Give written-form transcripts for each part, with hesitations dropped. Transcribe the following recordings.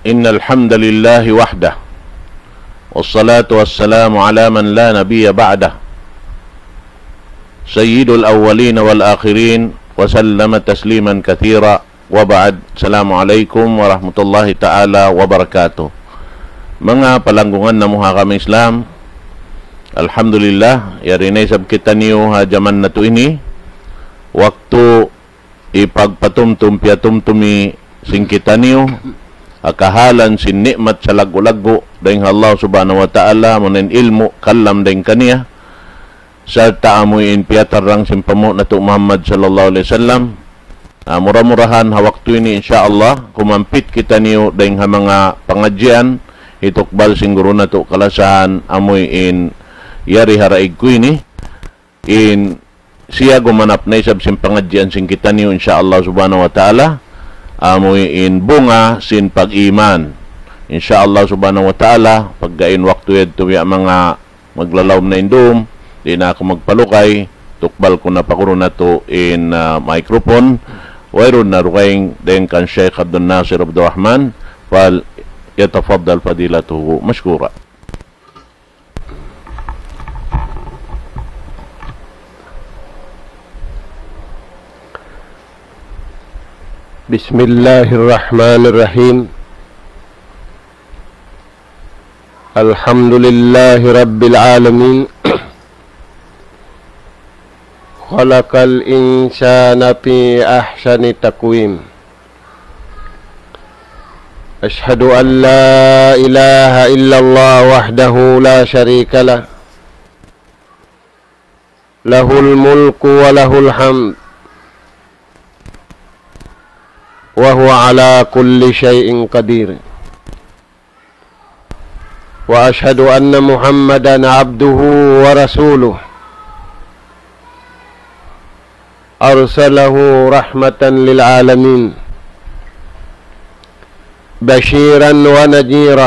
إن الحمد لله وحده والصلاة والسلام على من لا نبي بعده سيد الأولين والآخرين وسلم تسليما كثيرا وبعد. السلام عليكم ورحمة الله تعالى وبركاته. Mga palanggungan na muha kami Islam, alhamdulillah, yarinay sab kita niyo ha jaman na to ini. Waktu ipagpatumtum piatumtumi sing kita niyo, akahalan sin nikmat sa lagu-lagu dahing Allah subhanahu wa ta'ala munin ilmu kalam dahing kaniya serta amuin piatarang simpamo na to Muhammad sallallahu alaihi wasallam. Murah-murahan ha waktu ini insyaallah kumampit kita niyo dahing ha mga pangajian itukbal singguro na to kalasahan amoy in yari haraig ko ini in siya gumanap na isab sin pangadyan sin kita niyo insyaallah subhanahu wa ta'ala amoy in bunga sin pag-iman insyaallah subhanahu wa ta'ala. Paggain waktu yad to mga maglalawm na indum di na ako magpalukay tukbal ko na pakuro na to in microphone wayron na rukaing den kan Sheikh Abdelnasser Abdurahman fal يتفضل فضيلته مشكورا. بسم الله الرحمن الرحيم. الحمد لله رب العالمين. خلق الإنسان في أحسن تقويم. أشهد أن لا إله إلا الله وحده لا شريك له له الملك وله الحمد وهو على كل شيء قدير. وأشهد أن محمدا عبده ورسوله أرسله رحمة للعالمين بشيرا ونذيرا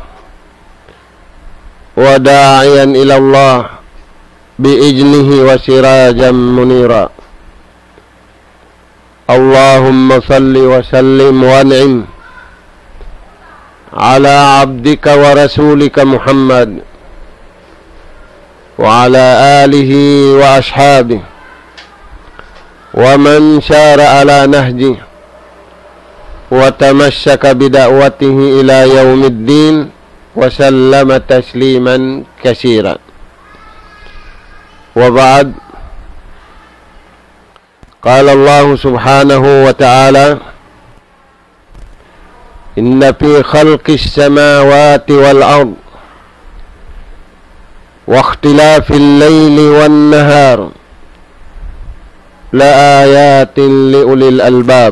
وداعيا إلى الله بإذنه وسراجا منيرا. اللهم صل وسلم وانعم على عبدك ورسولك محمد وعلى آله وأصحابه ومن سار على نهجه وتمسك بدعوته إلى يوم الدين وسلم تسليما كثيرا. وبعد، قال الله سبحانه وتعالى: إن في خلق السماوات والأرض واختلاف الليل والنهار لآيات لأولي الألباب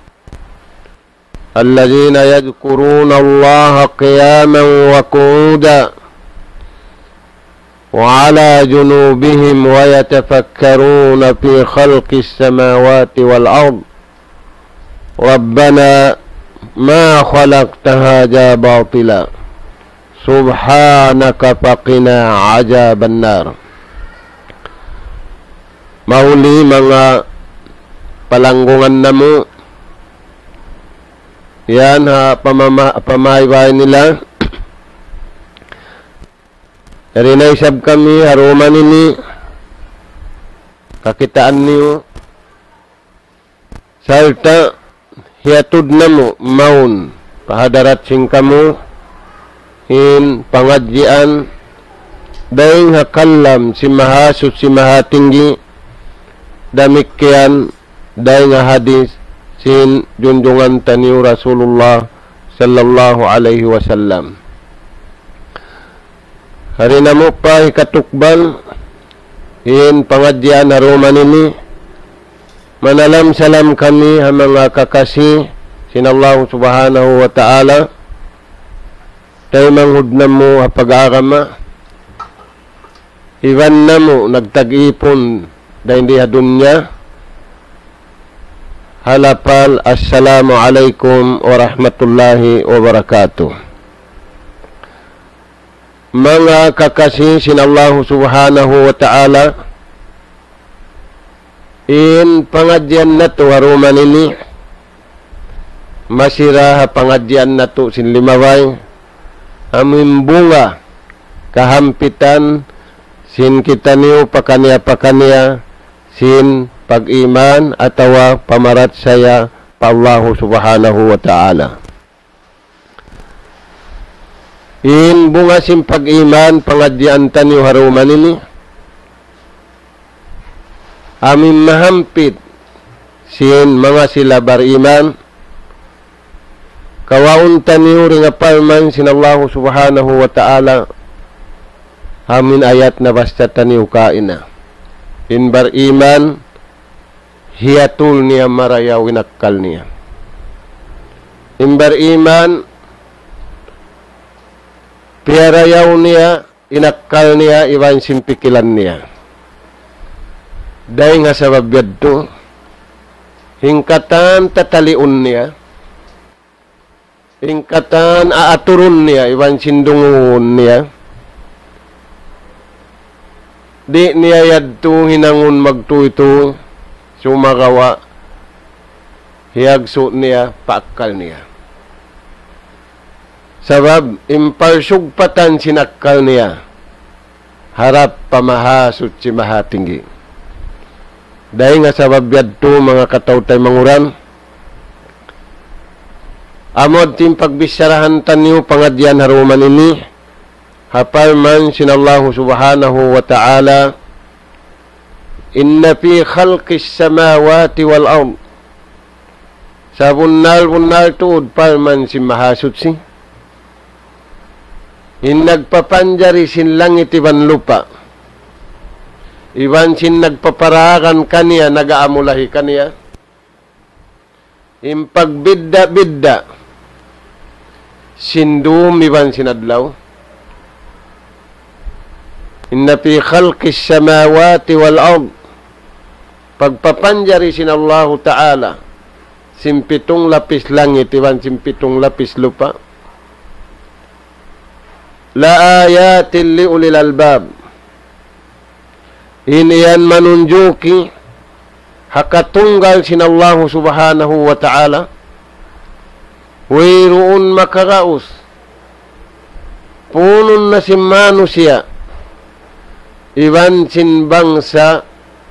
الذين يذكرون الله قياما وقعودا وعلى جنوبهم ويتفكرون في خلق السماوات والأرض ربنا ما خلقت هذا باطلا سبحانك فقنا عذاب النار. Mauli mga palanggungan namo yan ha pamaybay nila rinay-sab kami haruman ini kakitaan niyo salta hiatud namo maun pahadarat sing kamu in pangadjian daing hakalam si mahasud si mahatinggi damikian daing hadis sin junjungan taniu Rasulullah sallallahu alaihi wasallam. Hari namo pa ikatukbal in pangadyan haruman ini manalam salam kami ha mga kakasi sin Allah subhanahu wa ta'ala tayo manghudnam mo ha pag-aarama iwan namo nagtag-ipon dahil di ha dunya halapal assalamu alaikum warahmatullahi wabarakatuh. Mga kakasi sin Allah subhanahu wa ta'ala in pangadyan na to haruman ini masira pangadyan nato sin limaway amin bunga kahampitan sin kita niyo pakaniya sin pag-iman atawa pamarat saya pa Allah subhanahu wa ta'ala. In bunga sin pag-iman pangadyan taniyo haruman ini amin mahampit sin mga sila bariman kawaun taniyo ring apalman sin Allah subhanahu wa ta'ala amin ayat na basta taniyo kaina in bariman hiyatul niya marayaw inakkal niya in bariman piyarayaw niya inakkal niya iwan sin pikilan niya dahil nga sa babyad to hingkatan tataliun niya hingkatan aaturun niya iwan sindungun niya di niya yadto hinangun magtuito sumagawa hiyagso niya paakal niya sabab imparsugpatan sinakal niya harap pamahasot si mahatinggi dahil nga sa babyad to mga katawtay manguran amod tim pagbisarahan tanyo pangadyan haruman ini hapal man sinallahu subhanahu wa ta'ala inna fi khalqis samawati wal ard sa bunnal tuod palman si mahasot si in nagpapanjari sin langit iban lupa iban sin nagpaparakan kaniya, nagaamulahi kaniya. Impagbidda-bidda, sindum iban sinadlaw. Inna fi khalqis samawati wal ard. Pagpapanjari sin Allah Ta'ala, simpitong lapis langit, iban simpitong lapis lupa. La ayatin li ulil albab. Iniyan manunjuki hakatunggal sin Allah subhanahu wa ta'ala wayroon makaraos punun na si manusia iban sin bangsa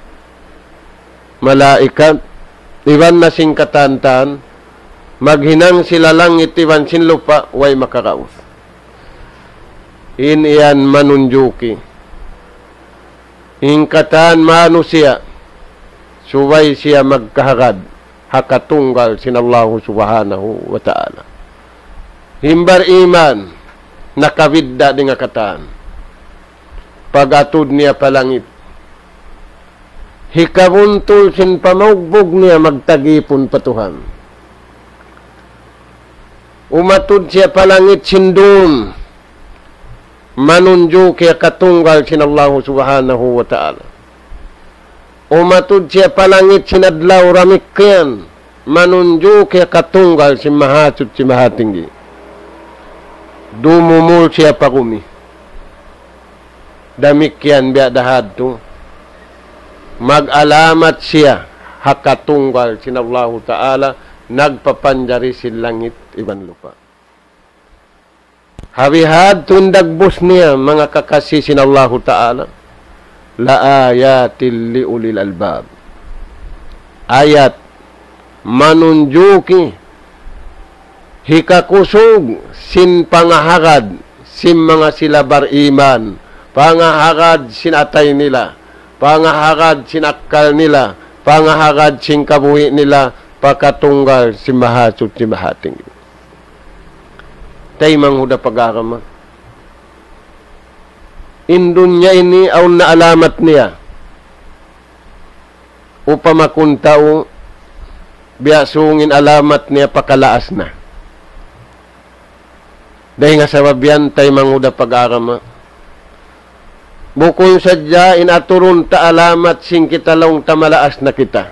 malaikat iban na sin katantan maghinang sila langit iban sin lupa way makaraos iniyan manunjuki hingkatan manusia subay siya magkahagad hakatunggal sin Allah subhanahu wa ta'ala himbar iman nakabidda di nga kataan pagatod niya palangit hikabuntol sin pamaugbog niya magtagipon patuhan umatod siya palangit sindum manunjo kaya katunggal sin Allah subhanahu wa ta'ala umatud siya palangit sinadlaw ramikyan manunjo kaya katunggal si mahasut si mahatinggi dumumul siya pakumi damikyan biya dahad to mag-alamat siya hakatunggal sin Allah ta'ala nagpapanjari sin langit iban lupa habihad tundagbos niya mga kakasi sin Allah Ta'ala la ayatil li ulil albab ayat manunjuki hikakusog sin pangahagad sin mga silabar iman pangahagad sin atay nila pangahagad sin akkal nila pangahagad sin kabuhi nila pakatunggal si mahasut si mahating tay manghuda pag-agama indun niya ini aw na alamat niya upamakuntao biasungin alamat niya pakalaas na dahil nga sa babiyan tay manghuda pag-agama bukol sadya inaturun ta alamat sing kita long tamalaas na kita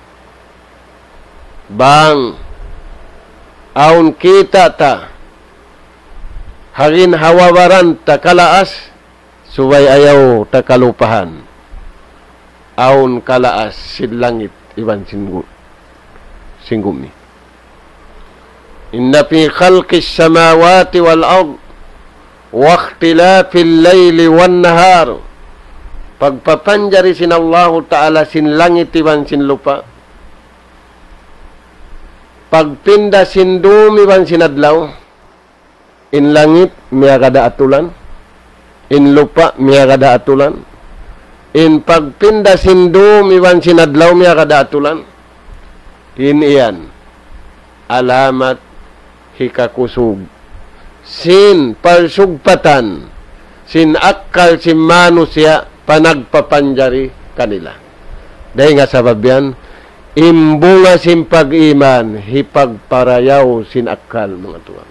bang aun kita ta harin hawawaran ta kalaas subay ayaw ta kalupahan aun kalaas sin langit iban singgumi Inna fi khalqis samawati wal ard wa ikhtilafil layli wan nahar. Pagpapanjari sin Allah Ta'ala sin langit iban sin lupa. Pagpinda sin dumi iban sin adlaw. In langit miya kada atulan. In lupa miya kada atulan. In pagpinda sin dumi iban sin adlaw miya kada atulan. In iyan alamat hikakusug. Sin parsugpatan, sin akal, sin manusya, panagpapanjari kanila. Dahil nga sabab yan, imbunga sin pag-iman, hipagparayaw sin akal, mga tuwang.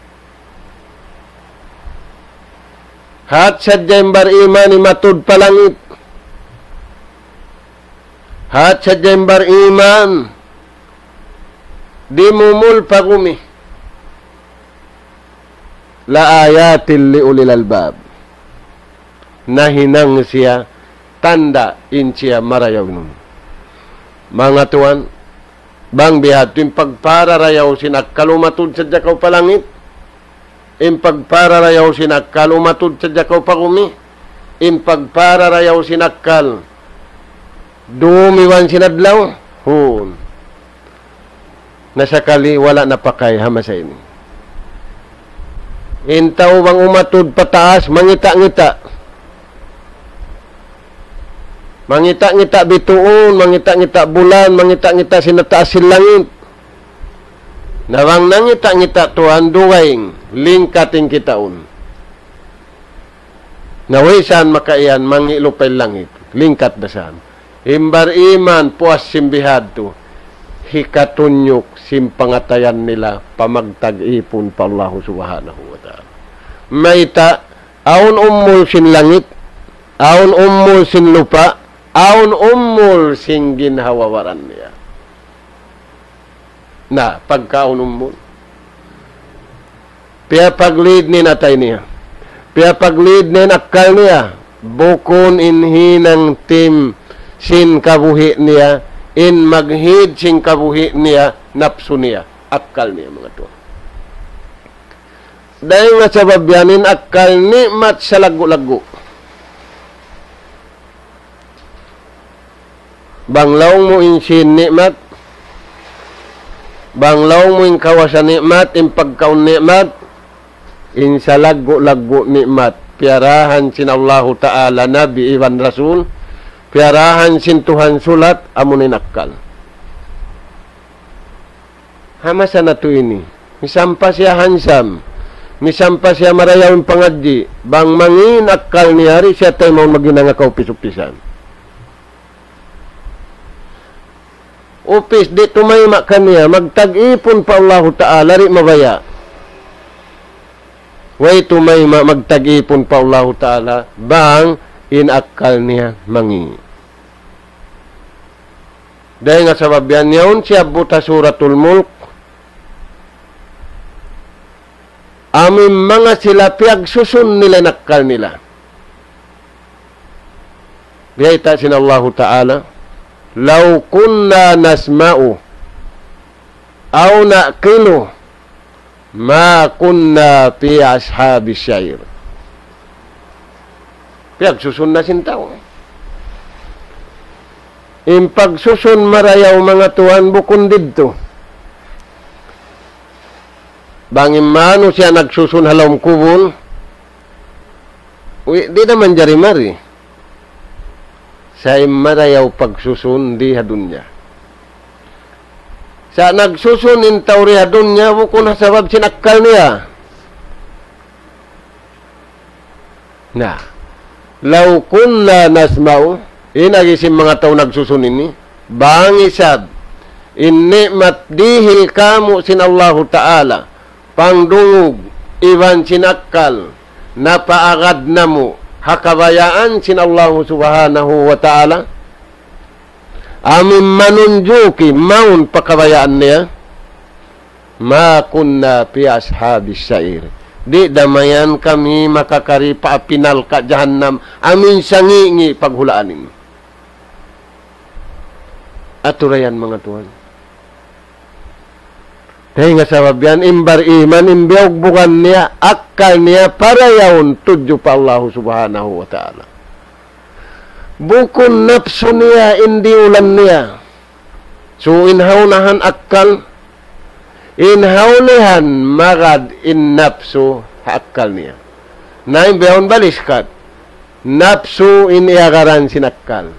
Hat sadyang bar-iman, imatud palangit. Hat sadyang bar-iman, di mumul pagumi. La ayatil li ulil albab. Nahinang siya, tanda in siya marayaw nun. Mga tuwan, bang bihat, yung pagpararayaw sinakal umatod sa dakaw palangit, yung pagpararayaw sinakal umatod sa dakaw pagumi, yung pagpararayaw sinakal dumiwan sinadlaw, hun. Nasakali, wala napakay hama sa ini. Intaw bang umatod pataas, mangita-ngita. Mangita-ngita bituon, mangita-ngita bulan, mangita-ngita sinataas silangit. Nawang nangita-ngita tuhan duwaing, lingkating kitaon. Nawisan makaiyan, mangilupay langit, lingkat dasan. Imbar iman, puas simbihad to, hikatunyok simpangatayan nila, pamagtag-ipon pa Allah subhanahu wa ta'ala. Maita, aun umul sin langit, aun umul sin lupa, aun umul sin ginhawawaran niya. Na, pagkaun umul. Pia paglid ni natay niya. Pia paglid ni nakal niya. Bukon inhinang tim sin kabuhi niya, in maghid sin kabuhi niya, napso niya, akal niya, mga to. Dahil nga sabab yanin, akal nikmat sa lagu-lagu. Banglaw mo insin nikmat, banglaw mo in kawasan nikmat, in pagkaun nikmat, in sa lagu-lagu nikmat, piarahan sin Allah Ta'ala, Nabi, Iwan, Rasul, piarahan sin Tuhan sulat, amunin akal. Hamasa na to ini. Misampa siya hansam. Misampa siya marayawin pangadji. Bang mangin akal niyari siya tayo maun maginangakaw pisuk-pisan. Upis di tumayma kaniya. Magtag-ipon pa Allah Ta'ala ri mabaya. Way tumayma magtag-ipon pa Allah Ta'ala. Bang inakal niya mangi. Dahil nga sabab yan, yaon siya buta suratul mulk. Amin mga sila piyag susun nila nakal nila. Biyayta sin Allah Ta'ala, law kunna nasma'u aw naqilu ma kunna fi ashabi syair. Piyag susun na sin tao. Impag susun marayaw mga tuwan bukon didto. Bangin mano siya nagsusun halawang kubon, di naman jari-mari. Sa marayaw pagsusun di hadunya. Sa nagsusun in tawri hadunya, bukon sabab sinakal niya. Na, law kunna nasma'u, inagisim mga tao nagsusun ini, bangisab, in ni'mat dihil kamu sin Allah Ta'ala, pangdungog, iwan sinakal, napaagad na mo, hakabayaan sin Allah subhanahu wa ta'ala, amin manunjuki, maun pakabayaan niya, ma kunna pi ashabis syair. Di damayan kami makakari paapinal ka jahannam, amin sangingi paghulaanin. Aturayan mga tuhan. Dahil nga sabab yan, imbar iman, imbiyog bukan niya, akal niya, para yaon, tudyo pa Allah subhanahu wa ta'ala. Bukun nafsu niya, hindi ulan niya. So, inhaunahan akal, inhaunihan magad in nafsu, akal niya. Na imbiyahon baliskat, nafsu iniagaran sinakal.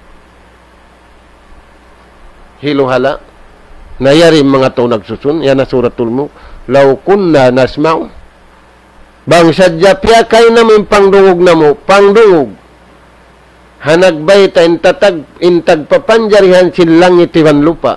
Hiluhala. Nayari mga tao nagsusun, yan na suratul Mulk, law kunna nasma'u, bang sadya piyakay namin pangdungog na mo, pangdungog, hanagbay ta intag papanjarihan sin langit iwan lupa,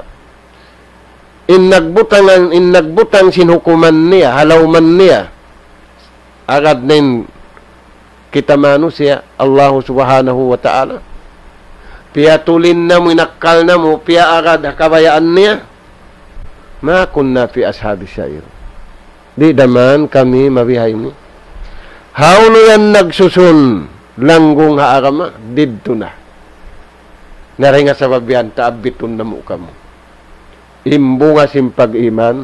inagbutang sinhukuman niya, halawman niya, agad nin kita manu siya, Allah subhanahu wa ta'ala, piyatulin na mo, inakal na mo, piya agad kabayaan niya, ma kunna fi ashabi syair. Di daman kami mabihay ni. Hauno yan nagsusun langgong haarama, didto na. Naringa sa babian, taabitun na mo kamo. Imbunga simpag iman,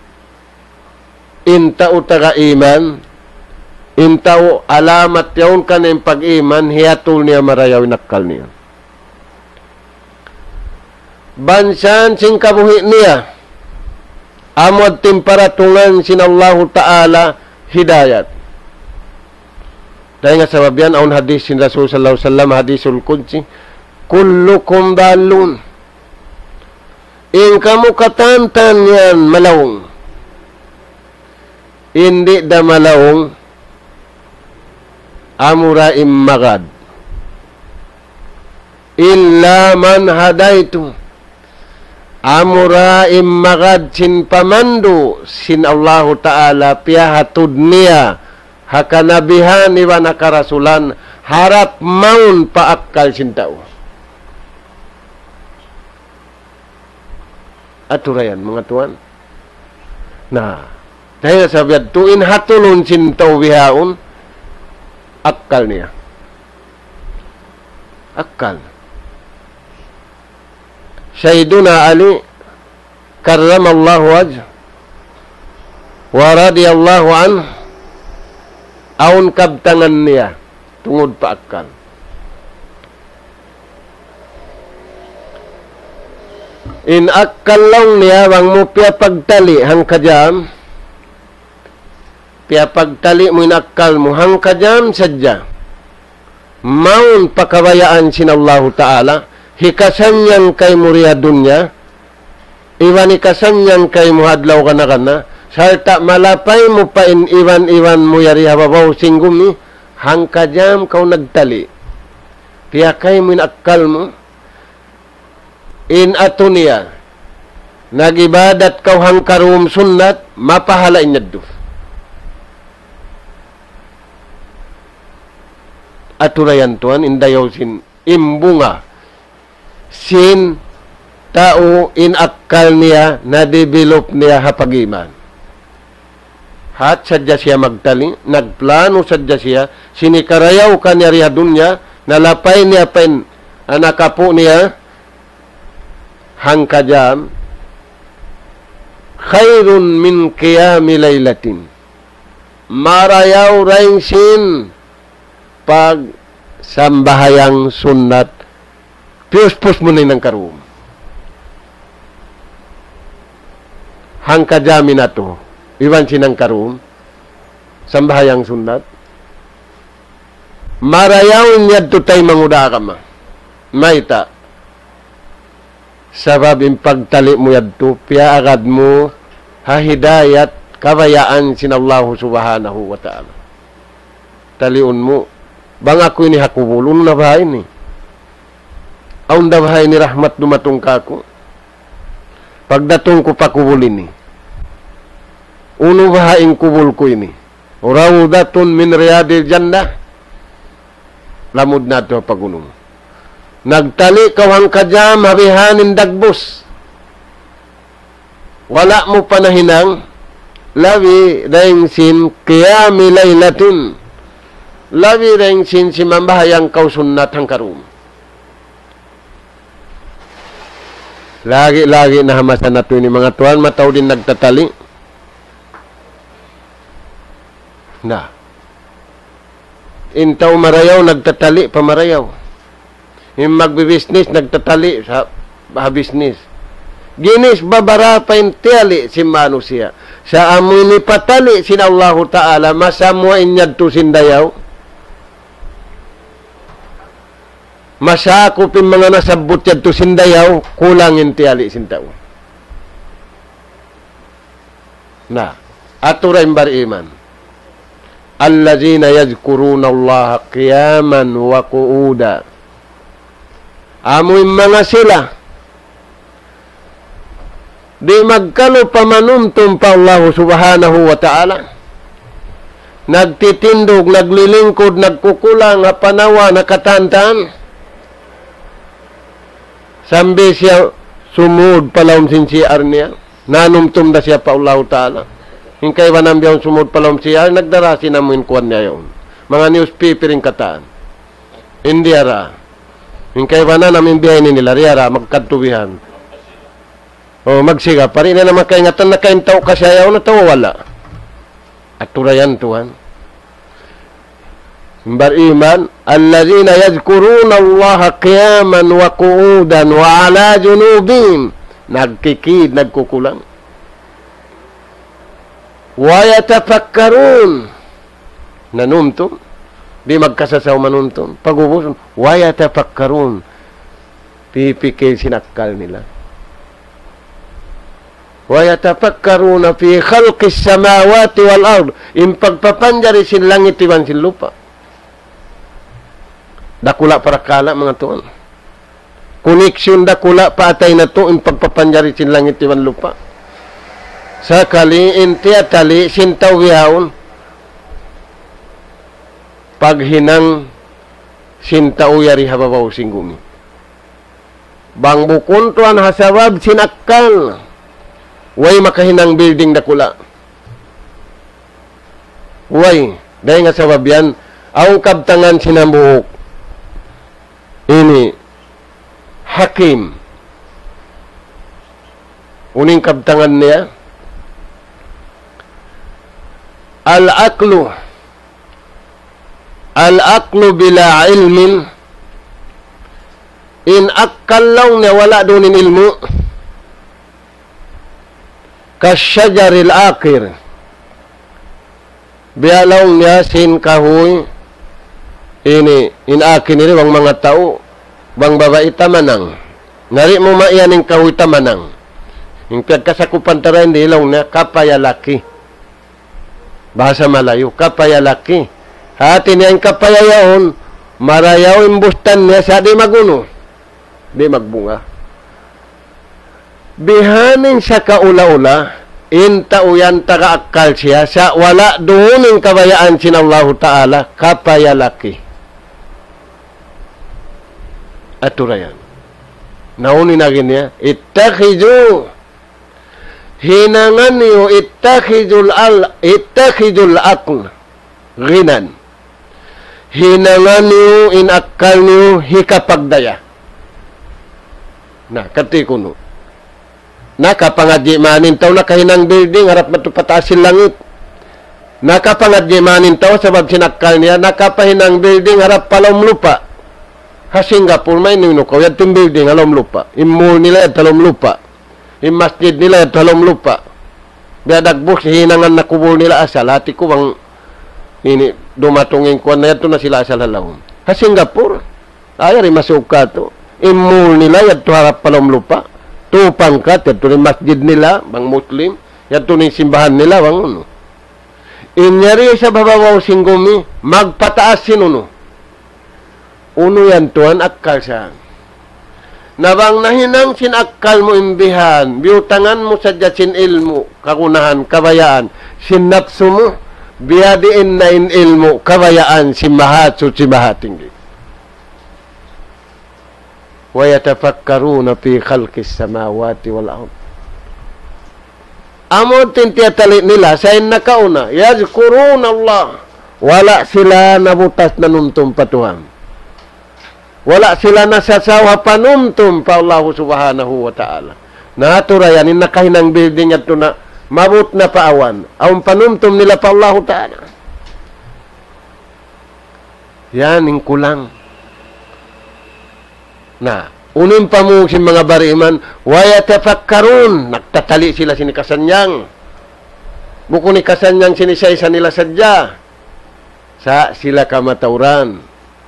intao taga iman, intao alamat yaon ka na pag iman, hiyatul niya marayaw nakal niya. Bansan sing kabuhi niya, amod timparatungan sinallahu ta'ala hidayat. Dahil nga sabab yan, aun hadis sin Rasul sallallahu alaihi wasallam, hadisul qudsi, kullukum dalun. In kamu katantan yan malawong. Hindi da malawong, amura immagad. Illa man hadaitu. Amura immagad sin pamandu sin Allahu Ta'ala piyahatud niya hakanabihan iwa nakarasulan harap maun paakal sin tao. Aturayan mga tuan. Nah, dahil sabiad tuin hatulun sin tao bihaun akal niya. Akal. Sayyiduna Ali karramallahu wajh wa radiyallahu anhu aun kabtangan niya tungod pa akal. In akal lang niya wang mo piya pagtali hang kajam, piya pagtali mo inakal mo hang kajam sadya maun pakabayaan sin Allahu Ta'ala hikasanyang kay muriya dunya, iwan ikasanyang kay muhadlaw kana, sarta malapay mo pa iwan mo yari hababaw singgumi, hangkajam kau nagtali. Piyakay mo inakal mo, in atuniya, nagibadat kau hangkarum sunnat, mapahala inyaddo. Aturayan tuan, indayaw sin imbunga, sin tao inakal niya na develop niya hapagiman. Hat sadya siya magtali, nagplano sadya siya, sinikarayaw ka niya riya dunya, nalapay niya pen, anakapo niya, hangkajam, khairun min qiyami laylatin. Marayaw raing sin, pag sambahayang sunnat, pius-pus mo na ng karoon. Hangkajami na to. Iwan sinang karoon. Sambahayang sunat. Marayaw niya to tayo manguda ka ma. Maita. Sabab yung pagtali mo yadto, piya agad mo, hahidayat, kabayaan sinallahu subhanahu wa ta'ala. Taliun mo. Bang ako ini hakubulun na bahay ni. Aun dabahay ni rahmat dumatong kako. Pagdatong ko pakubulin ni. Uno bahaing kubul ko ini. Rawdatun min riyadil jannah. Lamod na ito pagunong. Nagtali kawang kajam habihanin dagbos. Wala mo panahinang. Labi daing sin qiyami laylatin. Labi daing sin si mambahayang kausunnat hang karum. Lagi-lagi na hamasan na ito ni mga tuwan, mataw din nagtatali. Na. Intaw marayaw, nagtatali, pamarayaw. Yung magbi-business, nagtatali sa business. Ginis babara pa intiyali si manusia. Sa amoy ni patali sin Allah Ta'ala, masamwa inyad to sindayaw. Masakupin mga nasabot yad to sindayaw, kulang intiyali sintaw. Na, aturay bariman. Allazina yadhkuruna Allah qiyaman wa qu'uda. Amoy mga sila. Di magkalo pamanumtum pa Allah subhanahu wa ta'ala. Nagtitindog, naglilingkod, nagkukulang, panawa, nakatantan. Sambi siya sumud palawm sinciyar niya. Nanumtum da siya pa Allah ta'ala. Hingkay wanam biyang sumud palawm siya, nagdarasi na mo inkuan niya yun. Mga newspaper yung kataan. India ra. Hingkay wana namin bihay nila, riyara, magkatubihan. O magsiga, pari na naman kaingatan na kain tao kasyayaw na tao wala. At turayan tuhan. Bariman, allazina yadhkuruna Allah qiyaman wa qu'udan wa ala junubihim. Nagkikid, nagkukulang. Wa yatafakkarun. Nanumtum. Di magkasasaw manumtum. Pag-ubos, wa yatafakkarun. Pipikil sinakal nila. Wa yatafakkaruna fi khalqis samawati wal ard. Impagpapanjari sin langit iwan sin lupa. Dakula para kala mga tuan. Koneksyon dakula paatay na to impagpapanjari sin langit iwan lupa. Sakali inti atali sintaw gihawon. Paghinang sintaw yari hababaw singgumi. Bang bukon tuan hasawab sinakal. Way makahinang building dakula. Way. Dahil nga sabab yan, ang kabtangan sinambuhok. Ini hakim. Uning kabtangan niya. Al-aqlu. Al-aqlu bila ilmin. In akkallaw niya wala dunin ilmu. Kasyajaril akir. Bialaw niya sin kahoy. Ini, inakin nila bang mga tao, bang babae tamanang. Nari mo maiyaning kahoy tamanang. Yung pagkasakupan taray nilaw na kapayalaki. Bahasa Malayo, kapayalaki. Hati niya yung kapayayaon, marayaw imbustan niya sa di maguno. Di magbunga. Bihanin sa kaula-ula, intauyan taga-akal siya sa wala doon yung kabayaan sinallahu ta'ala, kapayalaki. Aturayan. Naunin na niya, ittakhidhu hinangan niyo ittakhidul aql ghinan. Hinangan niyo inakal niyo hikapagdaya. Na katikuno. Nakapangadyi manin taw nakahinang building harap matupatasin langit. Nakapangadyi manin taw sabab sinakal niya nakapahinang building harap palom lupa. Ha Singapore may nunukaw yan itong building halom lupa. Imul nila yan halom lupa. Masjid nila yan halom lupa. Biadagbuk hinangan na kubul nila asal. Hati ko bang ini dumatungin kuwan na yan na sila asal halawon. Ha Singapore ayari masuk ka to. Imul nila yan harap palom lupa. Tupang ka, yato ni masjid nila, bang Muslim, yato ni simbahan nila, bang uno. Inyari sa babawaw singgumi, magpataas sinuno. Uno yan tuan, akkal siya. Nabang nahinang sinakkal mo imbihan, biutangan mo sa sin ilmu, kakunahan, kabayaan, sinapso mo, biyadiin na in ilmu, kabayaan, simahat, simahating. وَيَتَفَكَّرُونَ فِي خَلْقِ السَّمَاوَاتِ وَالْأَرْضِ. Amon tintiyatali nila sa nakauna, yadhkuruna Allah, wala sila nabutas na numtum patuhan. Wala sila nasasawa panumtum pa Allah subhanahu wa ta'ala. Naturayan, nakahinang building at na mabut na paawan. Ang panumtum nila pa Allah ta'ala. Yan, yung kulang. Na, unin pa mo si mga bariman, waya tafakkarun, nagtatali sila sinikasanyang. Buko ni kasanyang sinisaysa nila sadya. Sa sila kamatauran.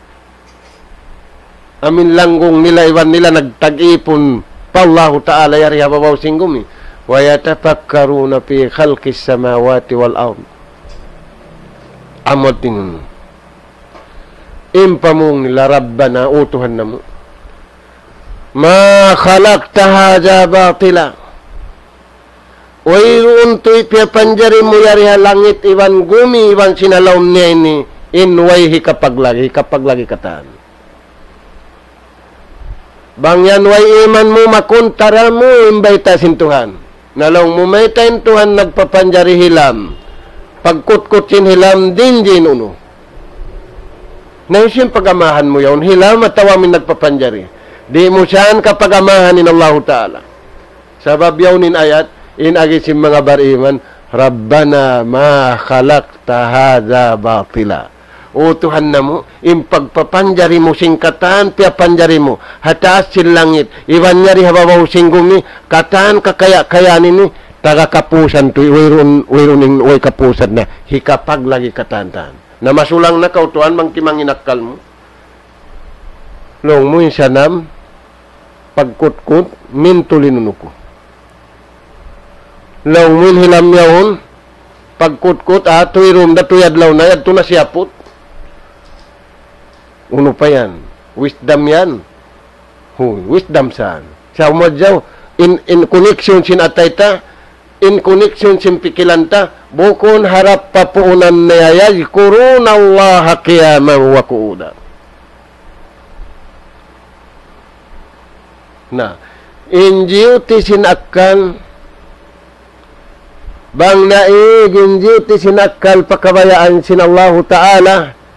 Amin langgong nila, iwan nila, nagtag-ipon pa Allah ta'ala, yari hababaw singgumi. Waya tafakkaruna fi khalqis samawati wal ard. Amot tingin. Impamong nila, Rabbana, utuhan na mo. Ma khalaqta hadha batila. Wairun tuy pia panjari mo yari langit iwan gumi iwan sinalaw niya ini inway hikapag lagi kataan. Bangyan way iman mo makuntara mo imbayta sintuhan. Nalaw mo may tayo Tuhan nagpapanjari hilam. Pagkutkutsin hilam din uno. Naisin pagamahan mo yun, hilam at tawamin nagpapanjari. Di mo saan kapagamahan ni Allah Ta'ala. Sabab yawnin ayat, inagisim mga bariman, Rabbana ma khalaqta hadha batila. O Tuhan na mo, impagpapanjari mo singkatan, piapanjari mo, hataas sin langit, iwan nyari hababaw singgumi, kataan kakaya-kayanin ni, taga kapusan to, wiruning way kapusan na, hikapag lagi katantan. Na masulang na kautuan, mangkimang inakal mo. Long mo yung sanam, pagkutkut, mintulinunuko. Long mo yung hilam yawon, pagkutkut, tuirum da tuyadlaw na, yadto na siyapot. Uno pa yan. Wisdom yan. Wisdom saan? Sa umadyaw, in connection sin atayta, in connection sin pikilanta, bukon harap papuunan na yayay, kurun Allah kiyamang wa kuuda. Na, in duty sinakal, bang naig, in duty sinakal pakabayaan sin Allah Ta'ala,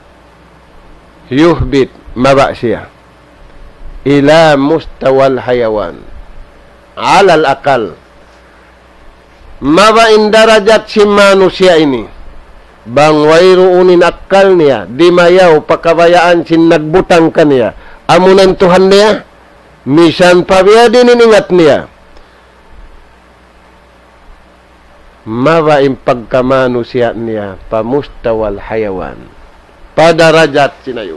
yuhbit maba siya ila mustawal hayawan alal akal maba indarajat si manusia ini bang wairuunin akal niya di mayaw pakabayaan sin nagbutang kaniya amunan Tuhan niya misan pabiya dininingat niya maba impagkamanusia niya pamustawal hayawan padarajat sinayo.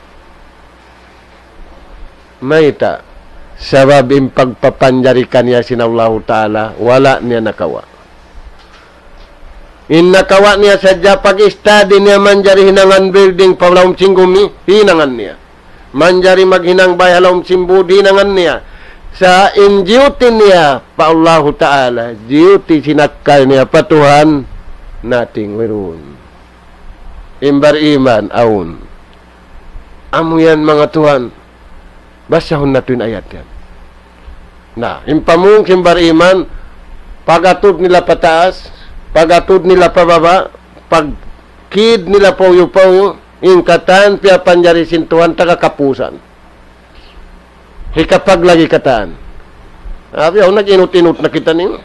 Maita, sabab impagpapanjarikan niya sinallahu ta'ala, wala niya nakawa. In nakawa niya sadya pag-study niya manjari hinangan building pawlawom singgumi, hinangan niya. Manjari maghinang bayhalawom simbu, hinangan niya. Sa in duty niya, pa Allahu ta'ala, duty sinakal niya, patuhan nating wirun. Imbar iman aun. Amo yan mga Tuhan. Basahon na ito ayat yan. Na, impamung imbar iman, pagatod nila pataas, pagatod nila pababa, pagkid nila pauyo-pauyo, ingkatan, piapanjari sintuhan, taga-kapusan. Hikapag lagi kataan. Ayaw, nag-inut-inut na kita niyo.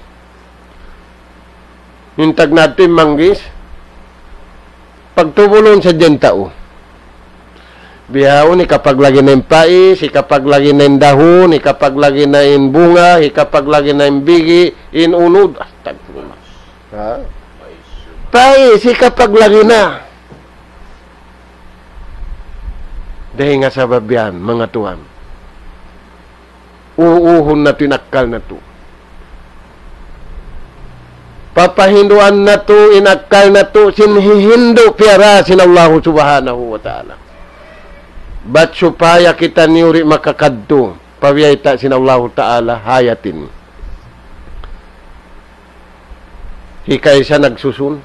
Hintag natin manggis, pagtubulon sa dyan tao. Biyahon, ikapag lagi na yung pais, ikapag lagi na yung dahon, ikapag lagi na yung bunga, ikapag lagi na yung bigi, inunod. Ha? Pais, ikapag lagi na. Dahil nga sa babyan, mga Tuhan. Uuhon na tinakal na to. Papahinduan na to, inakal na to, sinhihindo piara sinallahu subhanahu wa ta'ala. Ba't supaya kita niuri makakadto, pawiyayta sinallahu ta'ala, hayatin. Hikay siya nagsusun.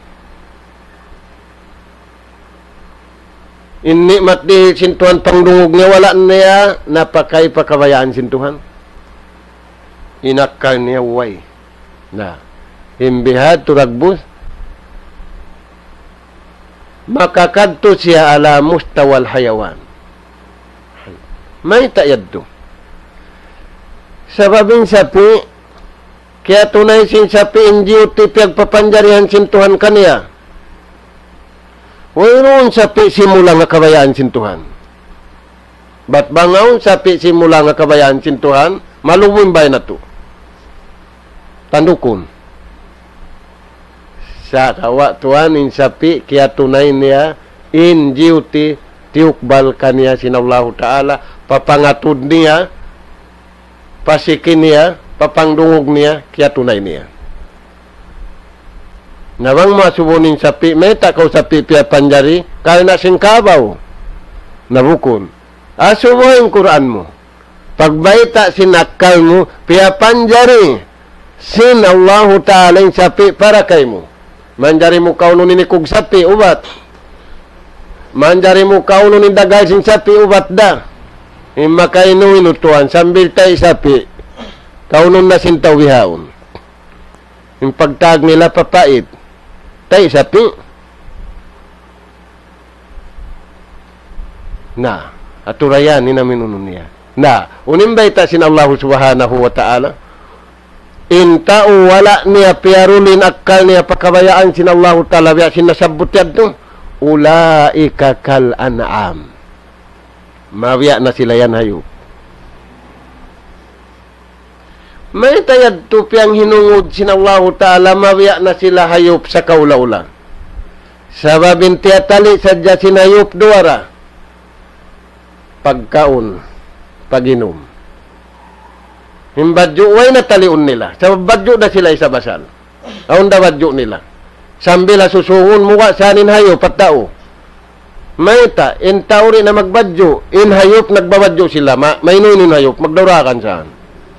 Innikmat di sintuhan pangdungog niya, wala niya, napakay pakabayaan sintuhan. Inakal niya, way. Na. Imbihad turagbus makakadto siya ala mustawal hayawan May tayad to. Sababing sapi, kaya tunay sin sapi in duty pagpapanjarihan sin Tuhan kaniya. Wayroon sapi simula nga kabayaan sin Tuhan. Ba't bangaw sapi simula nga kabayaan sin Tuhan, maluwin ba na to? Tandukon. Sa kawa Tuhan in sapi, kaya tunay niya in duty tiukbal kaniya sin Allah Ta'ala, papangatud niya, pasikin niya, papangdungog niya, kaya tunay niya. Nawang masubunin sapi, may takaw sapi piya panjari, kaya na singkabaw, nabukon. Asubuhin Quran mo. Pagbaita sinakal mo, piya panjari, sin Allah Ta'ala yung sapi para kay mo. Manjari mo kauno ninikog sapi, ubat. Manjari mo kauno ni dagay sin sapi, ubat da. Makainu inutuan, sambil tay sapi, kaunon na sintaw wihaon. Yung pagtag nila papait, tay sapi. Na, aturayan ni namin unon niya. Na, unimbay ta sin Allah Subhanahu wa Ta'ala. Intao wala niya piarulin akal niya pakabayaan sin Allah Ta'ala biya sinasabot yan to. Ulaika kal an'am. Mawiya na sila yan hayop. May tayad to piyang hinungod sin Allah Ta'ala, mawiya na sila hayop sa kaula-ula. Sababin tiyatali sadya sinayop duwara. Pagkaon, paginom. Himbadyo, way na taliun nila. Sa badyo na sila isa basal. Aon da badyo nila. Sambil susungon muwa sanin hayop at tao. Mayta, in tao rin na magbadyo, in hayop nagbabadyo sila, mainunin hayop, magdurakan saan.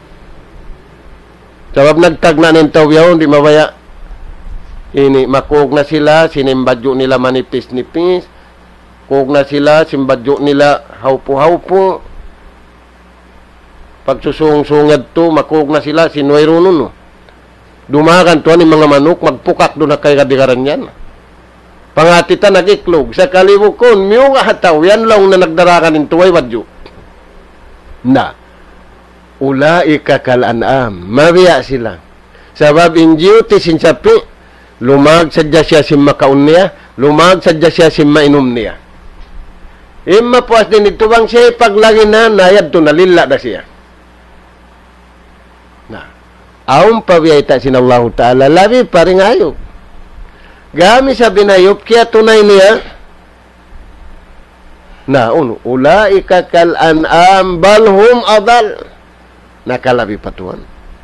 Sabab nagtag na nin tao yaw, di mabaya. Ini, makog na sila, sinimbadyo nila manipis-nipis, kog na sila, simbadyo nila haupo-haupo. Pagsusung-sungad to, makog na sila, sinuwero nun. Dumakan to, ni mga manok, magpukak doon na kay kadigaran yan. Pangatita nagiklog sa kalibukon miyo nga hataw yan lang na nagdarakan in tuway wadyo na ulaika kal an'am, mabiya sila sabab in duty sin sapi lumag sadya siya sim makaon niya, lumag sadya siya sim mainom niya. Imma puas din ito bang siya paglagi na nayad to nalila na siya na aong pabiyay ta sin Allah Ta'ala labi pa rin ayok. Gami sa binayop, kaya tunay niya na ulaika kal an'am balhum adal. Nakalabi patuan.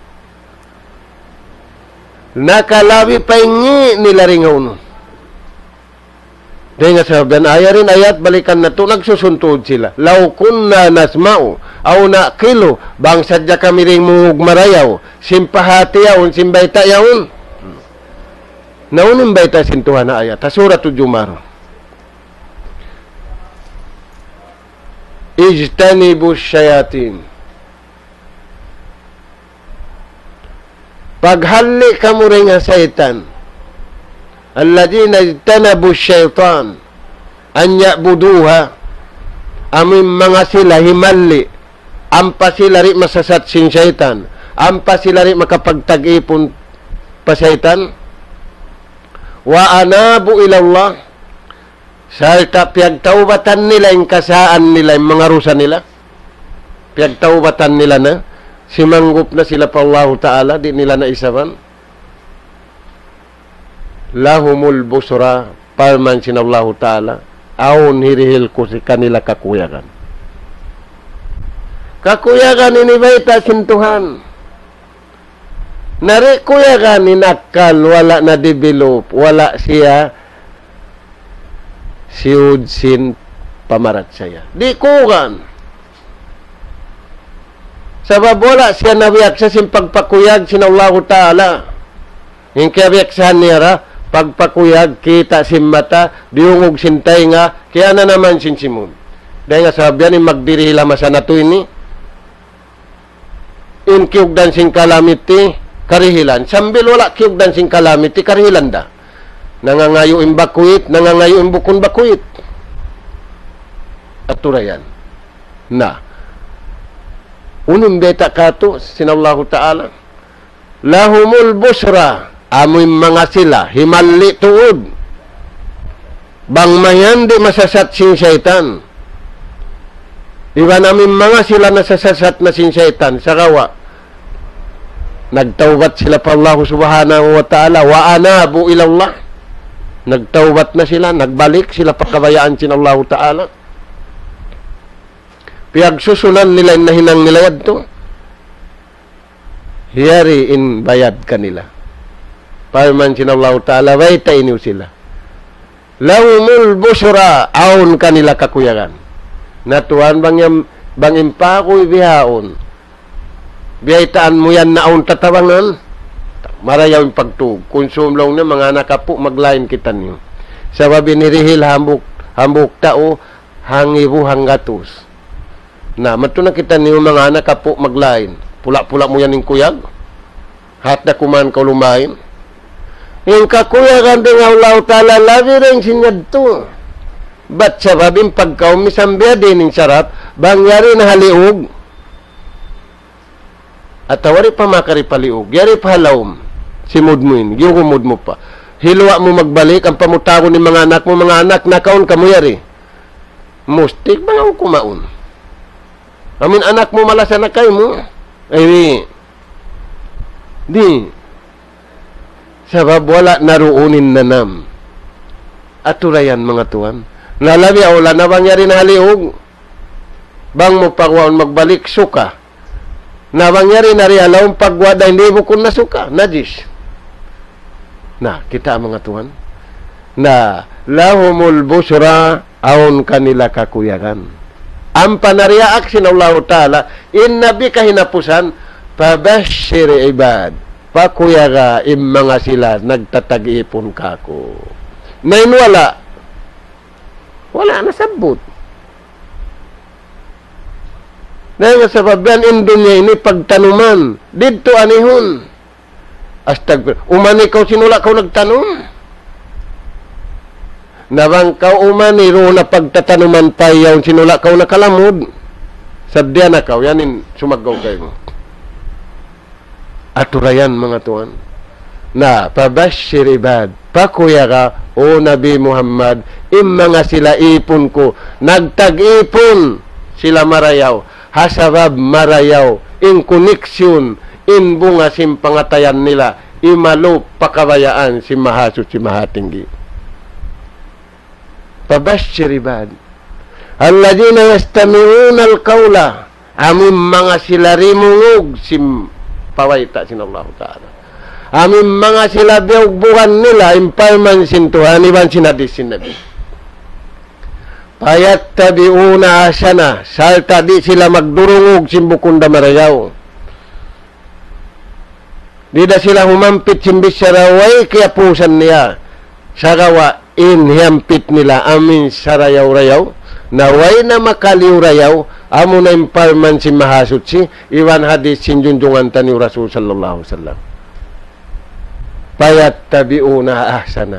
Nakalabi pa ingi nila rin uno. Dahil nga sabihan, ayarin ayat, balikan na to, nagsusuntod sila. Law kunna nasma'u, aw na kilo, bang sadya kami rin mungug marayaw, simpahati yawn, simbayta yawn. Naunin ba ita sintuhan na ayat? Suratul Jumar. Ijtanibus syayatin. Paghali kamu rin nga saitan. Alladina ijtanabus syaitan. An ya'buduha. Amin mga sila himali. Ampa sila rin masasat sin syaitan. Ampa sila rin makapagtag-ipon pa syaitan. Wa anabu ilallah sarta piyagtaubatan nila yung kasaan nila, yung mga rusa nila piyagtaubatan nila na simanggup na sila pa Allah Ta'ala, di nila na isaban lahumul busra palman sin Allah Ta'ala aun hirihil ko si kanila kakuyagan inibaita sin Tuhan. Nari kuya gani nakal, wala na develop, wala siya siud sin pamarat saya. Di kugan. Sabab wala siya nabiyak sa sin pagpakuyag sin Allah Ta'ala. Yung kabiaksahan niya pagpakuyag, kita sin mata, diungog sin tainga, kaya na naman sin simon. Dahil nga sabihan, magdiri lama sa nato ini, inkiugdan sin calamity, karihilan. Sambil wala kiyog dancing calamity, karihilan da. Nangangayo imbakuit, nangangayo imbukon bakuit. Aturayan. Na, Unong beta kato, sinallahu ta'ala. Lahumul busra, amoy mga sila, himali tuod. Bangmayan di masasat sin syaitan. Iba namin mga sila nasasasat na sin syaitan, sa kawa. Nagtawbat sila pa Allah subhanahu wa ta'ala, wa anabu ilallah. Nagtawbat na sila, nagbalik sila pagkabayaan sin Allah ta'ala. Piyagsusunan nila na hinang nilayad to. Hiyari in bayad kanila. Paman sin Allah ta'ala, wayta iniw sila. Lahumul busra, aon kanila kakuyagan. Natuan bang impakoy bihaon. Biyaitaan mo yan na aon tatawangan. Marayaw yung pagtug. Konsumlaw na mga nakapu, maglain kita niyo. Sa babinirihil hambuk tao, hangibu hanggatus. Na, mato na kita niyo mga nakapu, maglain. Pula-pula mo yan yung kuyag. Hat na kuman ka lumain. Yung kakuyagan din Allah ta'ala, labi rin sinyad to. Ba't sababing pagkaumisambya din yung sarap, bangyari na haliog. At tawari pa makari paliog, yari pa halawm. Simud mo yun, giyumud mo pa. Hilwa mo magbalik, ang pamutago ni mga anak mo, mga anak, nakaon ka mo yari. Mustik ba nga kumaon? Amin anak mo malasan na kayo mo. Ay, di. Sabab wala naruunin na nam. Aturayan mga tuwan. Nalabi wala na bangyari na haliog. Bang mo pagwaon magbalik suka. Na bangyari na rialaw pagwada hindi mo kung nasuka. Najis. Na, kita mga tuwan. Na lahumul busra aon kanila kakuyagan. Ang panariaak sinallahu ta'ala inna bi kahinapusan pabashir ibad. Pakuyaga mga sila nagtatag-ipon kako. Ngayon wala nasabot. Dahil sa pabian indunya ini pagtanuman dito anihon. Astagfirullah. Umani kaw sinula kaw nagtanong. Nabang kaw umani ro na pagtatanuman payaw sinula kaw nakalamod. Sadya na kaw yanin sumagaw kayo. Aturayan mga tuwan. Na pabashir ibad. Pakuyaga o Nabi Muhammad mga sila ipon ko. Nagtag-ipon sila marayaw. Hasabab marayaw. In koneksyon. In bunga sim pangatayan nila. Imalo pakabayaan si mahasut si mahatinggi. Pabashir ibad. Alladina yastami'una al-qawla. Aming mga sila rimungog sim pawaita sinallahu ta'ala. Amin mga sila biyugbuhan nila impalman sintuhan iban sinadis sinabi. Payat tabiuna asana salta di sila magdurungog simbukunda marayaw. Di da sila humampit simbis saraway kaya pusan niya. Sagawa inhiampit nila amin sarayaw-rayaw. Naway na makaliw-rayaw amo na impalman si mahasut si iwan hadis sinjunjungan tani Rasul sallallahu alaihi wasallam. Payat tabiuna ahsana.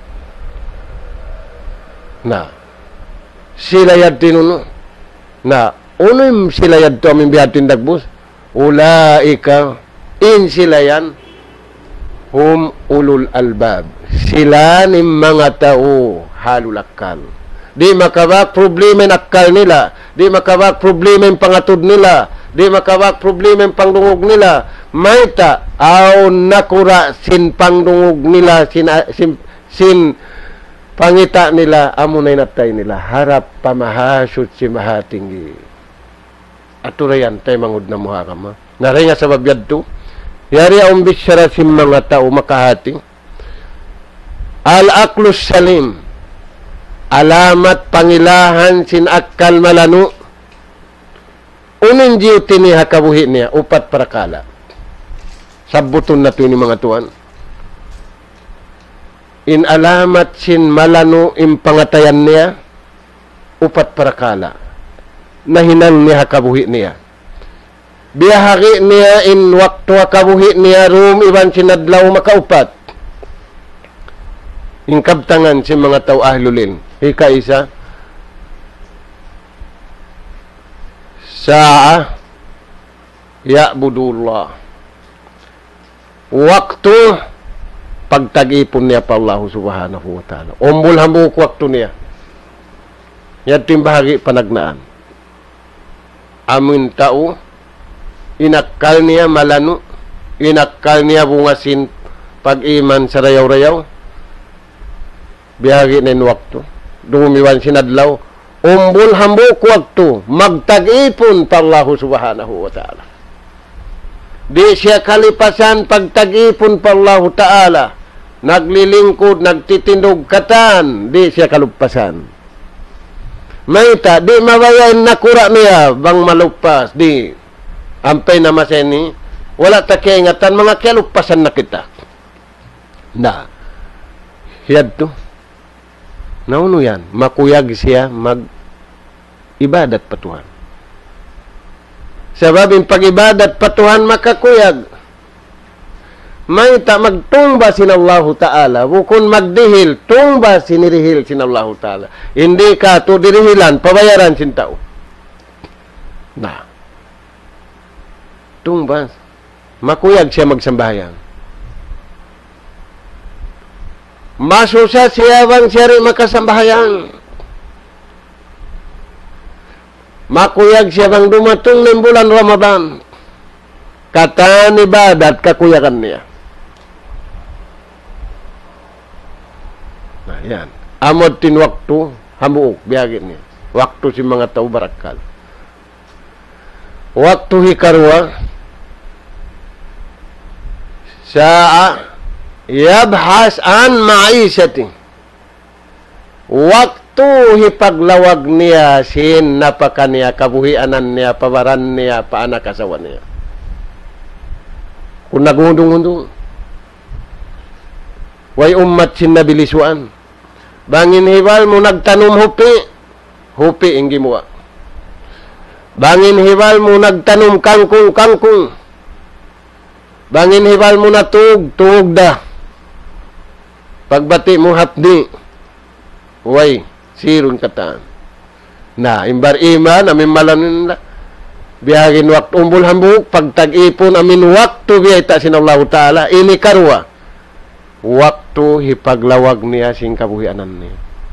Na sila yad tinuno. Na unim sila yad to amin bihatin dagbus. Ulaika in sila yan hum ulul albab. Sila ni mga tao halulakal. Di makabak problema yung akal nila. Di makabak problema yung pangatod nila. Di makabak problema yung pangdungog nila. Maita, aw nakura sin pangdungog nila, sin pangita nila, amo na inatay nila. Harap pamahasot si mahatinggi. Aturayan, tayo mangod na muhakam. Naray nga sa babyad to. Yari ang bisyara si mga tao makahating. Al-aklus salim. Alamat pangilahan sin akal malanu. Unin jiw tini hakabuhi niya upat parakala. Sabuton na to ni mga tuan. In alamat sin malanu impangatayan niya upat parakala. Nahinang ni hakabuhi niya. Biyahari niya in waktu hakabuhi niya rum iban sinadlaw makaupat. Ingkabtangan si mga tao ahlulin. Ika-isa. Saa ya'budullah. Waktu pagtag-ipon niya pa Allah subhanahu wa ta'ala. Umbul hambuk waktu niya. Yan timbahagi panagnaan. Amin tao, inakal niya malano, inakal niya bungasin pag-iman sa rayaw-rayaw. Biyagi na yung waktu. Dumiwan sinadlaw. Umbul hambuk waktu. Magtag-ipon pa Allah subhanahu wa ta'ala. Di siya kalipasan pagtag-ipon pa Allah ta'ala. Naglilingkod, nagtitindog katan. Di siya kalupasan. Mayta, di mabayan nakura niya bang malupas. Di. Ampay na maseni. Wala ta kaingatan, mga kalupasan na kita. Na. Hiyad to. Nauno yan. Makuyag siya mag-ibadat patuhan. Sababing pag-ibadat patuhan makakuyag. May magtungba sinallahu ta'ala. Bukun magdihil, tungba sinirihil sinallahu ta'ala. Hindi ka to dirihilan, pabayaran sin tao. Na. Tungba. Makuyag siya magsambayang. Masusa siya bang siya rin makasambayang. Makuyag siya bang dumatong ng bulan Ramadan. Katan ibadat kakuyakan niya. Nah, yan. Amod tin waktu hamuok biyagin niya. Waktu si mga tao barakal. Waktu hikarwa sa'a yabhas an ma'isati. Waktu hipaglawag niya sin napaka niya, kabuhianan niya, pabaran niya, paanak asawa niya. Kung nagundong-undong way ummat sin nabilisuan. Bangin hiwal mo nagtanom hupi inggi mo. Bangin hiwal mo nagtanom kangkong. Bangin hiwal mo na tuog da. Pagbati mo hapdi, way sirun kataan. Na imbar iman amin malanin na. Biyagin waktu umbul hambuk pagtag-ipon amin waktu biyayta sinallahu ta'ala ini karwa. Waktu hipaglawag niya sing kabuhianan niya.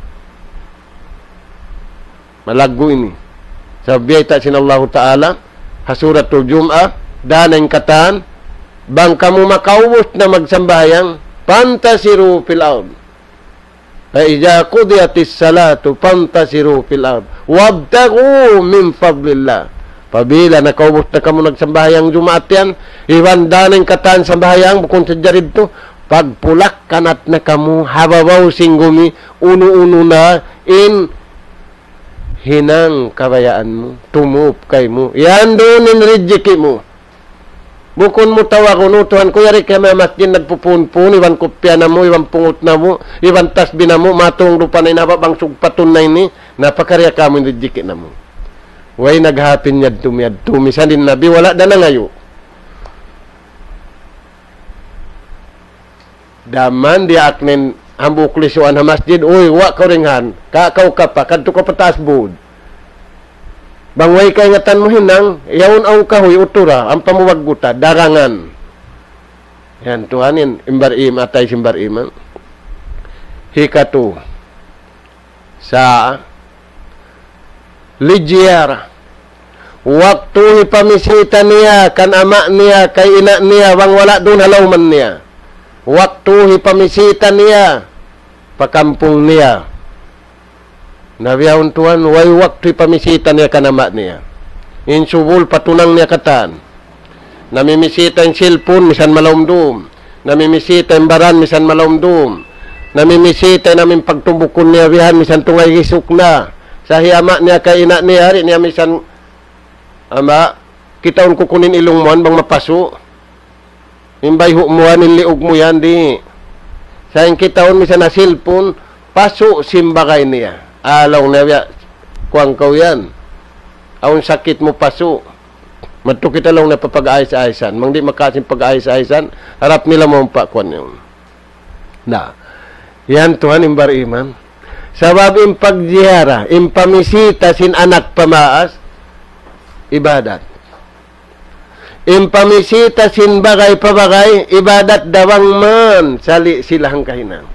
Malago ini. Sa biyayta sinallahu ta'ala hasuratul Jum'ah danang kataan bang kamu makaubos na magsambayang pantasiru fil ard. Fa idza qudiyatis salatu pantasiru fil ard wabtaghu min fadlillah. Pabila nakaubos na kamu nagsambayang Jumaat yan, iwan danang kataan sambayang bukon sa jarid to, pagpulak kanat na kamu hababaw singgumi uno-uno na in hinang kabayaan mo, tumup kay mo. Yan doon in rejeki mo. Bukon mo tawa ko no, tuhan ko yari kaya may masjid nagpupunpun, iwan kopya na mo, iwan pungot na mo, iwan tasbi na mo, matong lupa na inababang sugpaton na ini, napakarya ka mo in rejeki na mo. Way naghapin yad tumisan din nabi, wala na ngayo. Daman di aknen hambuk lisuan ha masjid, uy, wa ka ringhan, kakaw ka pa, kadto ka patas bud. Bangway kay ngatan mo hinang, yawon ang kahoy utura, ang pamuwagguta, darangan. Yan, tuhanin, imbar-im, atay simbar-iman. Hikatu, sa Lijiar, waktu ipamisita niya, kan ama niya, kay ina niya, bang wala doon halawman niya. Waktu ipamisita niya, pakampung niya. Nabiyahon tuhan, way waktu ipamisita niya kanama niya. Insubul patunang niya katan. Namimisita yung cellphone, misan malawmdum. Namimisita yung baran, misan malawmdum. Namimisita namin pagtumbukon niya bihan, misan tungay gisuk na. Sa hiyama niya kay ina niya, hari niya misan, ama, kitaon kukunin ilong mo, bang mapaso. Imbay humuhan niliog mo yan, di. Sa yung kitaon misan na cellphone, paso simbagay niya. Alaw na kuwang kaw yan. Aun sakit mo paso. Madto kita lang na papag-ayos-ayosan. Mang di makasin pag-ayos-ayosan, harap nila mo ang pakuan yun. Na, yan tuhan imbar iman. Sabab impagjihara, impamisita sin anak pamaas, ibadat. impamisita sin bagay pabagay, ibadat dawang man, sali silahang kahinan.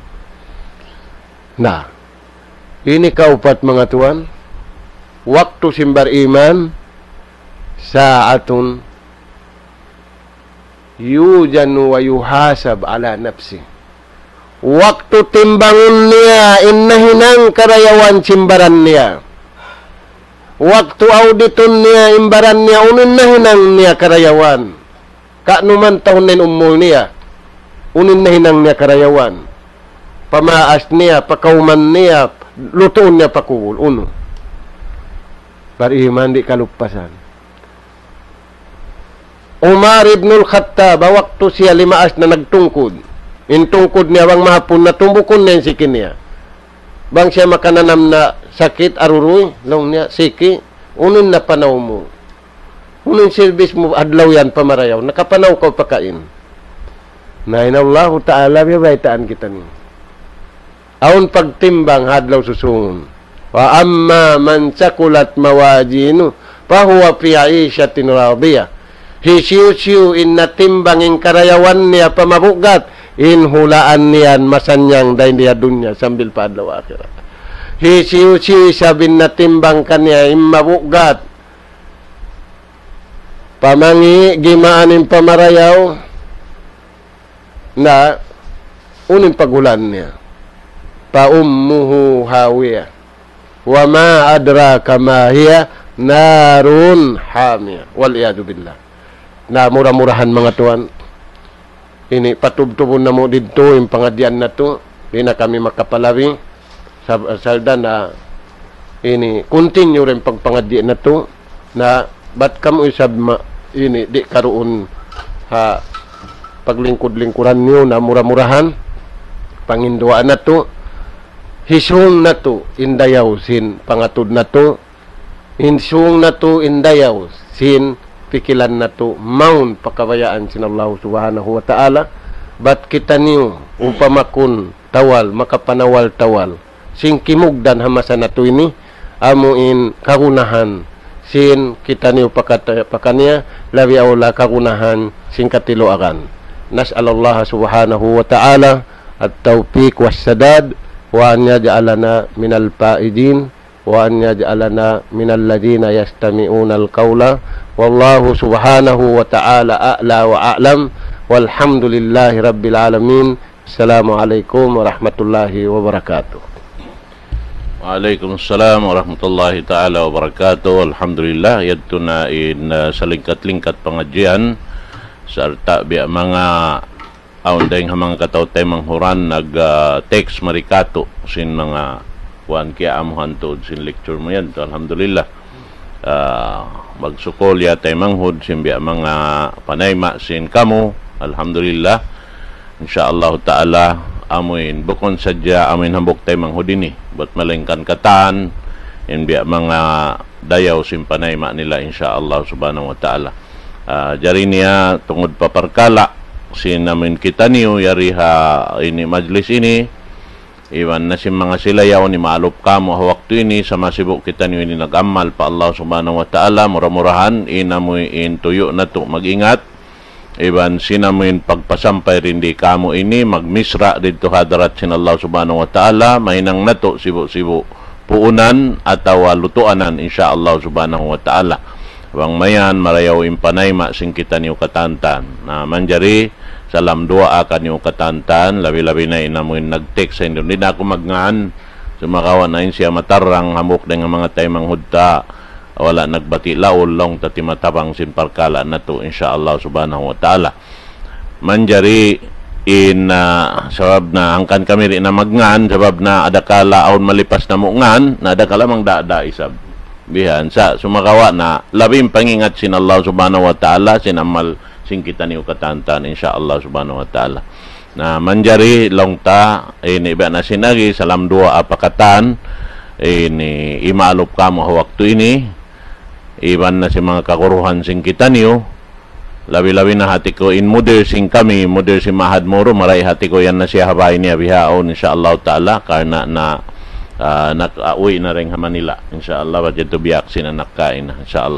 Nah, ini kaupat mga tuan, waktu simbar iman, saatun, yujanu wa yuhasab ala nafsi. Waktu timbangun niya, innahinang karayawan simbaran niya. Waktu auditun niya, imbaran niya, unin na hinang niya karayawan. Kaanuman taon na umul niya, unin na hinang niya karayawan. Pamaas niya, pakauman niya, lutuon niya pakuul, uno. Bariman di kalupasan. Umar ibnul Khattab, waktu siya limaas na nagtungkod. Intungkod niya, bang mahapon na tumbukon na yung sikin niya. Bang siya makananam na sakit, aruroy, long niya, siki, unin na panaw mo. Unin service mo, adlaw yan, pamarayaw, nakapanaw ka pakain. Nainallahu ta'ala, biyabaitaan kita niyo. Aun pagtimbang, hadlaw susungon. Wa amma man sakulat mawajinu, pahuwa fi aisyatin radiyah. Hisiu-siu in natimbangin karayawan niya pamabugat, in hulaan niyan masanyang dahil niya dunya sambil paadlaw akhirat. Hisiu-siu sabin natimbang kanya imabugat, pamangi gimaanin pamarayaw na unin pagulan niya. Pa ummuhu hawiyah wa ma adraka ma hiya narun hamiyah wal iyadu billah. Na murah-murahan mga tuan, ini patubtubon na mo dito yung pangadyan na to, di na kami makapalawi salda na ini continue rin pagpangadyan na to, na ba't kamo isab ini di karoon ha paglingkod-lingkuran nyo na murah-murahan panginduan na to, hisung na to indayaw sin pangatod na to, insung na to indayaw sin pikilan na to maun pakabayaan sin Allah subhanahu wa ta'ala. Bat kita niyo upamakun tawal makapanawal tawal sing kimugdan hamasa na to ini amuin kagunahan sin kita niyo pakanya labi aula kagunahan sin katiloakan. Nas'alallah subhanahu wa ta'ala at-tawfiq was-sadad wa an yaj'alana minal fa'idin wa an yaj'alana minal ladina yastami'una al-qawla. Wallahu subhanahu wa ta'ala a'la wa a'lam. Walhamdulillahi rabbil alamin. Assalamualaikum warahmatullahi wabarakatuh. Waalaikumsalam warahmatullahi ta'ala wabarakatuh. Alhamdulillah, yadto na in sa lingkat-lingkat pangadyan sarta biya mga aundayng mga kataw-tay manghuran nag-text marikato sin mga kuan kaya amuhan to sin lecture mo yan. Alhamdulillah, magsukol yatay manghud sin biya mga panayma sin kamo. Alhamdulillah, insyaallah ta'ala amuin bukon sadya amuin hambok tay manghud ini but malingkan katan in biya mga dayaw sin panayma nila insyaallah subhanahu wa ta'ala. Jari niya tungod paparkala sin namin kita niyo yari ha ini majlis ini iwan na si mga silayaw ni maalop kamo waktu ini sa masibuk kita niyo ini nag-amal pa Allah subhanahu wa ta'ala. Murah-murahan inamoy in tuyo na to mag-ingat iwan sinamoy pagpasampay rindi kamo ini magmisra dito hadarat sin Allah subhanahu wa ta'ala. Mainang na to sibu-sibu puunan ataw lutuanan insyaallah subhanahu wa ta'ala. Wang mayan marayaw impanayma sing kita niyo katantan na manjari salam dua akan niyo katantan labi-labi na inamoy nag-text sa inyo. Hindi na ako magngaan sumakawan na siya matarang hamok ng mga tay manghudta wala nagbati laol long tatimatabang sinparkala na to insyaallah subhanahu wa ta'ala. Manjari in sabab na angkan kami rin na magngaan sabab na adakala aon malipas na mungan na adakala mang daada isab bihan sa sumakawa na labing pangingat sin Allah subhanahu wa ta'ala sinamal sing kita niyo katantan insyaallah subhanahu wa ta'ala. Na manjari longta ini ba na sinagi salam dua apakatan ini imaalop kamo waktu ini iban na si mga kakuruhan sing kita niyo labi-labi na hati ko in mudir sing kami mudir si mahad moro maray hati ko yan na siya habay niya bihaon insyaallah ta'ala karena na nak-uwi na rin Manila insyaallah wajid to biyak sinanak kain insyaallah.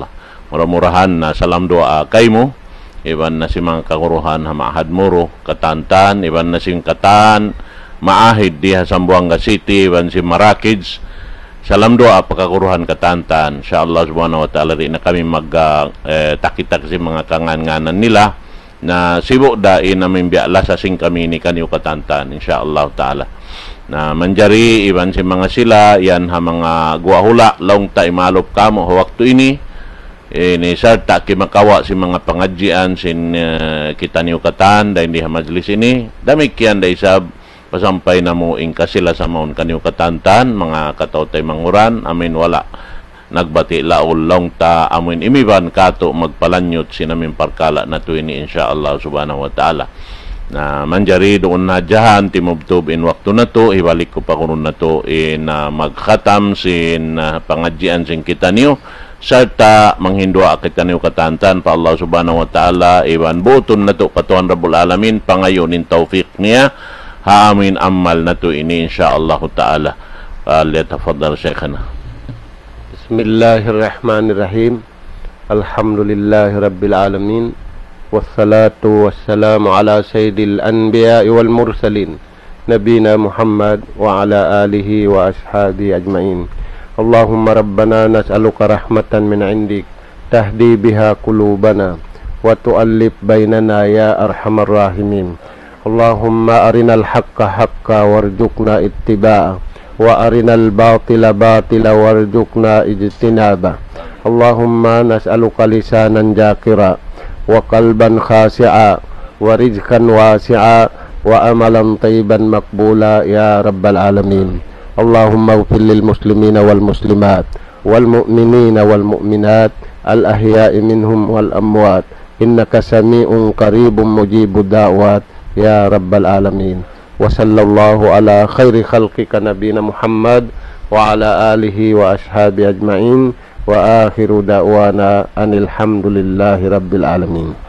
mura-murahan na salam doa kay mo. Iban na si mga kaguruhan hamahad muro katantan, iban na sing katan maahid diha sa Bunga City, iban si Marakids. Salam doa pagkaguruhan katantan. Insyaallah subhanahu wa ta'ala rin na kami takitak si mga kangan-nganan nila na sibo dain namin biala sa sing kami ni kanyo katantan. Insyaallah ta'ala. Na manjari iban si mga sila yan ha mga guwahula long ta imalop kamo waktu ini. Ni sarta kimakawa si mga pangadjian sin kita niyo katan dahil di majlis ini damikian dahil sa pasampay na mo ingka sila sa maun kanyo katantan mga katawtay manguran amin wala nagbati laol long ta amin imiban kato magpalanyot sinamin parkala na to ini insyaallah subhanahu wa ta'ala na manjari doon na jahan timubtub in waktu na to ibalik ko pa kuno na to in magkhatam sin pangadjian sin kita niyo sarta manghindua kita niyo katantan pa Allah subhanahu wa ta'ala iwan buton na to katuhan Rabbul Alamin pangayonin tawfiq niya haamin amal na to ini insyaallah ta'ala. Tafadhal Sheikhana. Bismillahirrahmanirrahim. Alhamdulillahi Rabbil Alamin. Wassalatu wassalamu ala sayyidil anbiya wal mursalin nabina Muhammad wa ala alihi wa ashabi ajmain. Allahumma rabbana nas'aluka rahmatan min indik tahdi biha qulubana wa tu'allif bainana ya arhamar rahimin. Allahumma arinal haqqa haqqa warzuqna ittiba'a wa arinal batila batila warzuqna ijtinaba. Allahumma nas'aluka lisanan jakira wa qalban khasi'a wa rizqan wasi'a wa amalan tayyiban maqbula ya rabbal alamin. Allahumma ighfir lil muslimina wal muslimat wal mu'minina wal mu'minat al ahya'i minhum wal amwat innaka sami'un qaribun mujibud da'wat ya rabbal alamin. Wa sallallahu ala khairi khalqika nabiyina Muhammad wa ala alihi wa ashabi ajma'in wa akhiru da'wana anil hamdulillahi rabbil alamin.